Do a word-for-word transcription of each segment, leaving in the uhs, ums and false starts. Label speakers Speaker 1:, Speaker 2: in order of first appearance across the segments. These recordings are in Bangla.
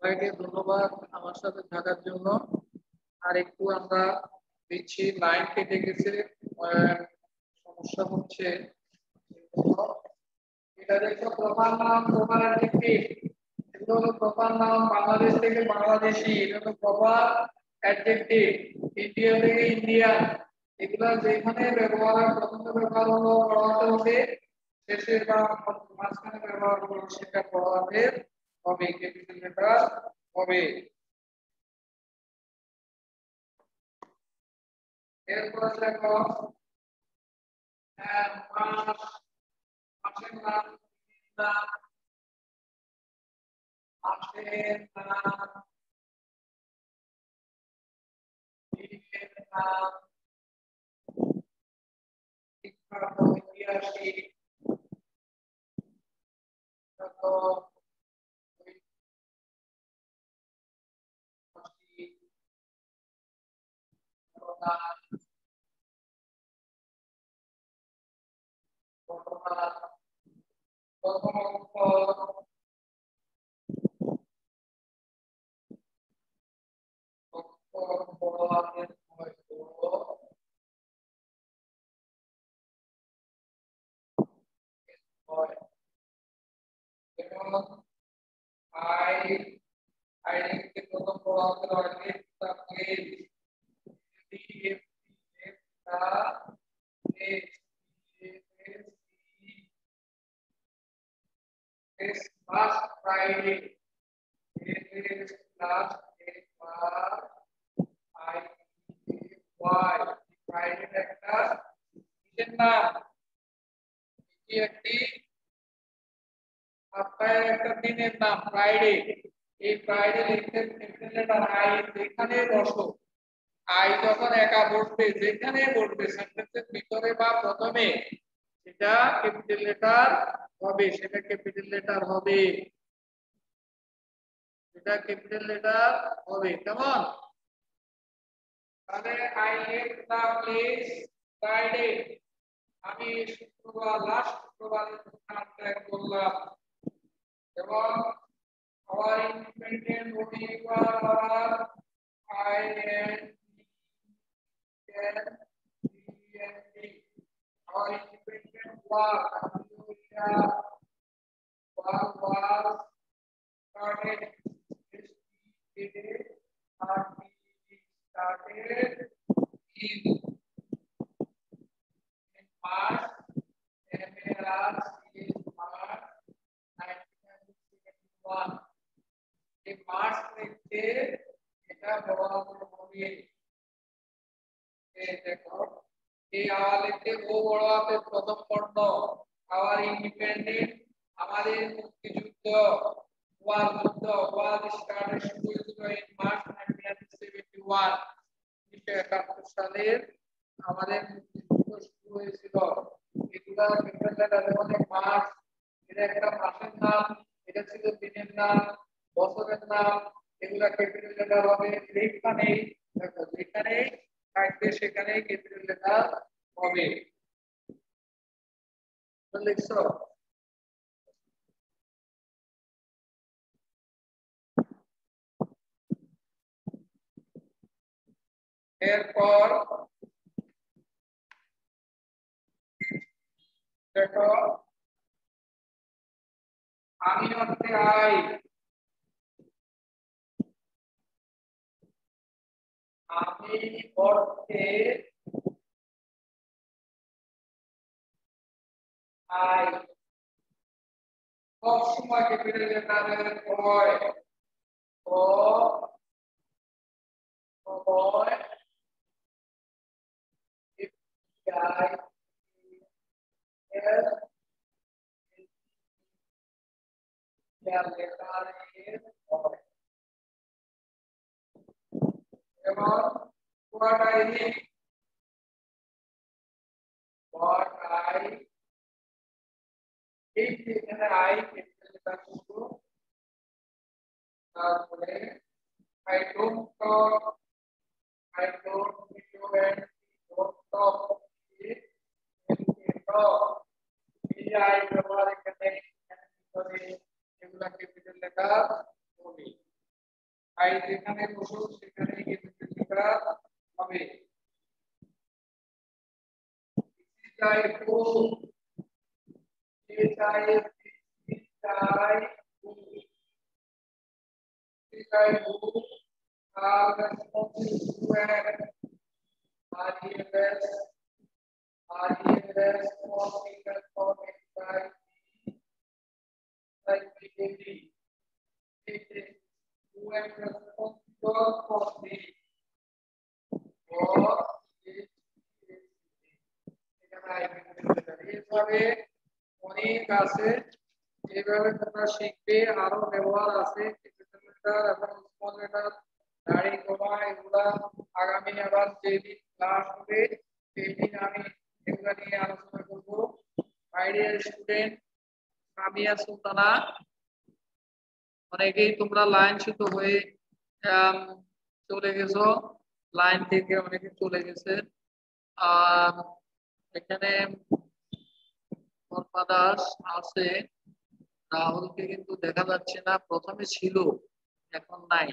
Speaker 1: সবাইকে ধন্যবাদ আমার সাথে থাকার জন্য। আর একটু আমরা দেখছি লাইন কেটে গেছে, সমস্যা হচ্ছে। এটা দেখো প্রপার নাম, প্রপার অ্যাডজেক্টিভ। এগুলো হলো প্রপার নাম, বাংলাদেশ থেকে বাংলাদেশি, এটা হলো প্রপার অ্যাডজেক্টিভ। ইন্ডিয়া থেকে ইন্ডিয়ান, এগুলো যেখানে ব্যবহার হয়, প্রথমে ব্যবহার হলো পড়াতে হবে, শেষের বা মাঝখানে ব্যবহার হলো সেটা পড়াতে হবে, ক্যাপিটাল লেটার হবে। এরপর দেখো মাস, মাসের নাম, মাসের নাম, দিনের নাম, বিখ্যাত ঐতিহাসিক, I identity প্রথম পড়াতে হবে the place, the this last Friday, this last day was I why Friday একটা কিসের নাম, এটি একটি সপ্তাহের একটা দিনের নাম ফ্রাইডে। এই ফ্রাইডে লিখতে লেটার আই যেখানে বসো, আই যখন একা বসবে, যেখানে বসবে সেন্টেন্সের ভিতরে বা প্রথমে, সেটা ক্যাপিটাল লেটার হবে, সেটা ক্যাপিটাল লেটার হবে, সেটা ক্যাপিটাল লেটার হবে। কেমন? তাহলে I left the place Friday, আমি শুক্রবার লাস্ট শুক্রবারে দোকান ত্যাগ করলাম। এবং our independent Bolivar are I N D N D N D. Our independent war was was started yesterday. Started in in March. M R is March nineteen seventy-one. এই মার্চ থেকে এটা বড় হবে, এই দেখো এই আওয়াজে ও বড় হাতের প্রথম বর্ণ, আওয়ার ইন্ডিপেন্ডেন্ট আমাদের মুক্তিযুদ্ধ, ওয়ার যুদ্ধ, ওয়ার স্টার্টেড শুরু হয়েছিল in March nineteen seventy one, উনিশশো একাত্তর সালের আমাদের মুক্তিযুদ্ধ শুরু হয়েছিল। এগুলা ক্যাপিটাল লেটার অনেক মার্চ, এটা একটা মাসের নাম, এটা ছিল দিনের নাম, বছরের নাম, এগুলা ক্যাপিটাল লেটার হবে। যেখানে দেখো যেখানে থাকবে সেখানে ক্যাপিটাল লেটার হবে। লিখছো? এরপর দেখো আমি অর্থে আই, আমি অর্থে আই সব সময় ক্যাপিটাল লেটারের হয়, ও হয় আই এর লেটারের হয়। এবং what I read, what I এই যেখানে I ক্যাপিটাল লেটার শুরু, তারপরে I don't talk, I don't video and don't talk, এই I ব্যবহার এখানে করে এগুলা ক্যাপিটাল লেটার হবে। ভাই যেখানে বসো সেখানে কিন্তু লেখা হবে চাই টু চাই চাই চাই টু আর রেসপন্সিবল আর ইএস আর ইএস ফর ফর চাই চাই BD who am responsible for the for এইভাবে অনেক আছে যেভাবে তোমরা শিখবে আরো ব্যবহার আছে ক্যাপিটাল লেটার এবং স্মল লেটার দাড়ি কমা এগুলা আগামী আবার যেদিন ক্লাস হবে সেই দিন আমি এগুলা নিয়ে আলোচনা করব my dear student Samia Sultana অনেকেই তোমরা লাইনচ্যুত হয়ে চলে গেছো লাইন থেকে অনেকে চলে গেছে আর এখানে দাস আছে রাহুলকে কিন্তু দেখা যাচ্ছে না প্রথমে ছিল এখন নাই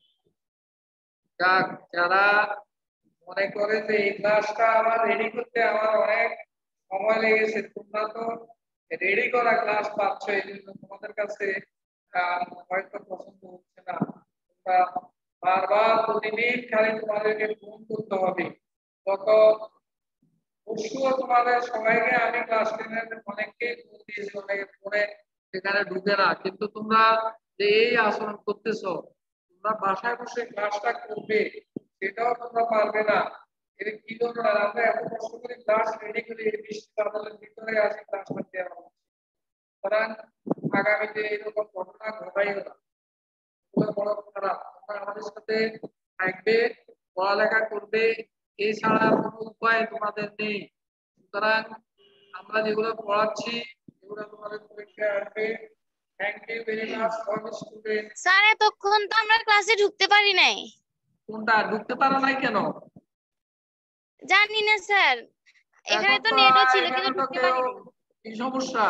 Speaker 1: যাক যারা মনে করে যে এই ক্লাসটা আমার রেডি করতে আমার অনেক সময় লেগেছে তোমরা তো রেডি করা ক্লাস পাচ্ছ এই জন্য তোমাদের কাছে হয়তো পছন্দ হচ্ছে না তোমরা বারবার প্রতিদিন খালি তোমাদেরকে ফোন করতে হবে গত পরশুও তোমাদের সবাইকে আমি ক্লাস টেনের অনেককে ফোন দিয়েছি অনেকে ফোনে সেখানে ঢুকে না কিন্তু তোমরা যে এই আচরণ করতেছো তোমরা বাসায় বসে ক্লাসটা করবে সেটাও তোমরা পারবে না এর কি ধরনের আমরা এত কষ্ট করে ক্লাস রেডি করে এই বৃষ্টি বাদলের ভিতরে আসি ক্লাসটা দেওয়া হচ্ছে সুতরাং আগামীতে এরকম ঘটনা ঘটাইও না এগুলো বড় খারাপ তোমরা আমাদের সাথে থাকবে পড়ালেখা করবে এছাড়া কোনো উপায় তোমাদের নেই সুতরাং আমরা যেগুলো পড়াচ্ছি এগুলো তোমাদের পরীক্ষায় আসবে thank you very much for student
Speaker 2: sir এতক্ষণ তো আমরা ক্লাসে ঢুকতে পারি নাই
Speaker 1: কোনটা ঢুকতে পারো নাই কেন
Speaker 2: জানি না স্যার এখানে
Speaker 1: এখন
Speaker 2: তো
Speaker 1: তো
Speaker 2: নেটও ছিল
Speaker 1: এখানে
Speaker 2: কিন্তু
Speaker 1: তো
Speaker 2: ঢুকতে
Speaker 1: কেউ
Speaker 2: পারি নাই
Speaker 1: কি সমস্যা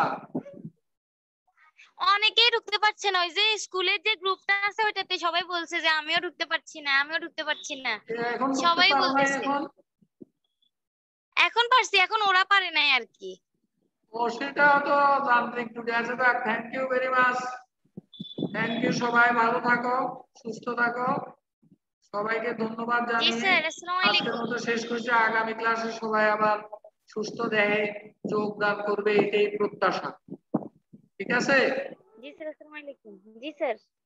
Speaker 2: অনেকেই ঢুকতে পারছে না ওই যে স্কুলের যে গ্রুপটা আছে ওইটাতে সবাই বলছে যে আমিও ঢুকতে পারছি না আমিও ঢুকতে পারছি না
Speaker 1: এখন ঢুকতে
Speaker 2: সবাই
Speaker 1: পারো নাই
Speaker 2: বলতেছে
Speaker 1: এখন
Speaker 2: এখন পারছি এখন ওরা পারে নাই আর কি
Speaker 1: ও সেটা তো যান্ত্রিক ত্রুটি আছে তো thank you very much thank you সবাই ভালো থাকো সুস্থ থাকো সবাইকে ধন্যবাদ
Speaker 2: জি
Speaker 1: জানিয়ে
Speaker 2: স্যার আসসালামু
Speaker 1: আজকের
Speaker 2: আলাইকুম
Speaker 1: মতো শেষ করছি আগামী ক্লাসে সবাই আবার সুস্থ দেহে যোগদান করবে এটাই প্রত্যাশা ঠিক আছে
Speaker 2: জি স্যার আসসালামু আলাইকুম জি স্যার